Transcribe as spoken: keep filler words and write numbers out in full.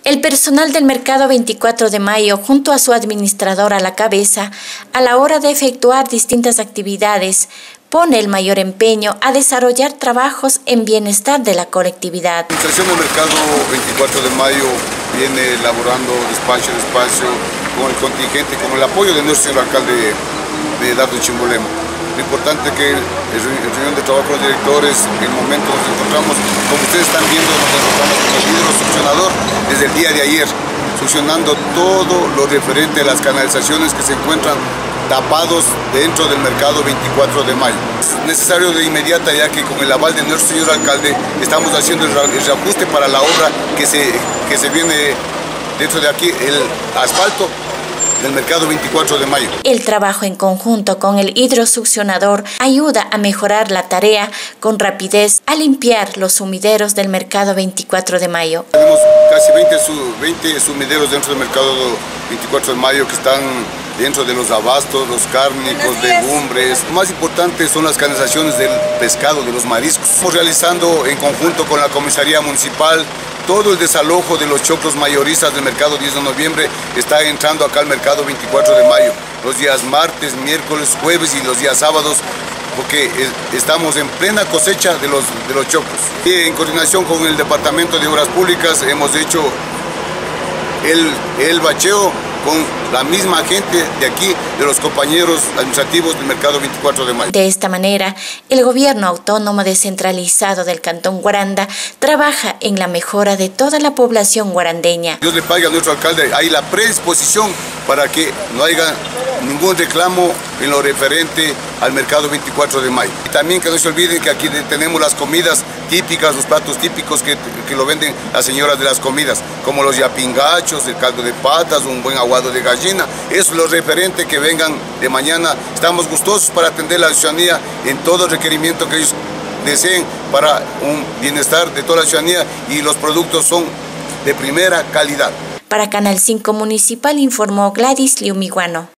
El personal del Mercado veinticuatro de Mayo, junto a su administrador a la cabeza, a la hora de efectuar distintas actividades, pone el mayor empeño a desarrollar trabajos en bienestar de la colectividad. La Administración del Mercado veinticuatro de Mayo viene elaborando despacio a despacio con el contingente, con el apoyo de nuestro señor alcalde de Dardo Chimbolemo. Lo importante es que en reunión de trabajo con los directores, en el momento nos encontramos, como ustedes están viendo, nos encontramos con el hidrosuccionador desde el día de ayer, succionando todo lo referente a las canalizaciones que se encuentran tapados dentro del Mercado veinticuatro de Mayo. Es necesario de inmediata, ya que con el aval de nuestro señor alcalde estamos haciendo el reajuste para la obra que se, que se viene dentro de aquí, el asfalto del Mercado veinticuatro de Mayo. El trabajo en conjunto con el hidrosuccionador ayuda a mejorar la tarea con rapidez a limpiar los sumideros del Mercado veinticuatro de Mayo. Tenemos casi veinte, veinte sumideros dentro del Mercado veinticuatro de Mayo que están dentro de los abastos, los cárnicos, legumbres. Lo más importante son las canalizaciones del pescado, de los mariscos. Estamos realizando en conjunto con la Comisaría Municipal todo el desalojo de los choclos mayoristas del Mercado diez de noviembre. Está entrando acá al Mercado veinticuatro de Mayo, los días martes, miércoles, jueves y los días sábados, porque estamos en plena cosecha de los, de los choclos. Y en coordinación con el Departamento de Obras Públicas hemos hecho el, el bacheo con la misma gente de aquí, de los compañeros administrativos del Mercado veinticuatro de Mayo. De esta manera, el gobierno autónomo descentralizado del Cantón Guaranda trabaja en la mejora de toda la población guarandeña. Dios le pague a nuestro alcalde, hay la predisposición para que no haya ningún reclamo en lo referente al Mercado veinticuatro de Mayo. Y también que no se olviden que aquí tenemos las comidas típicas, los platos típicos que, que lo venden las señoras de las comidas, como los yapingachos, el caldo de patas, un buen aguado de gallina. Eso es lo referente, que vengan de mañana. Estamos gustosos para atender a la ciudadanía en todo el requerimiento que ellos deseen para un bienestar de toda la ciudadanía, y los productos son de primera calidad. Para Canal cinco Municipal informó Gladys Liumiguano.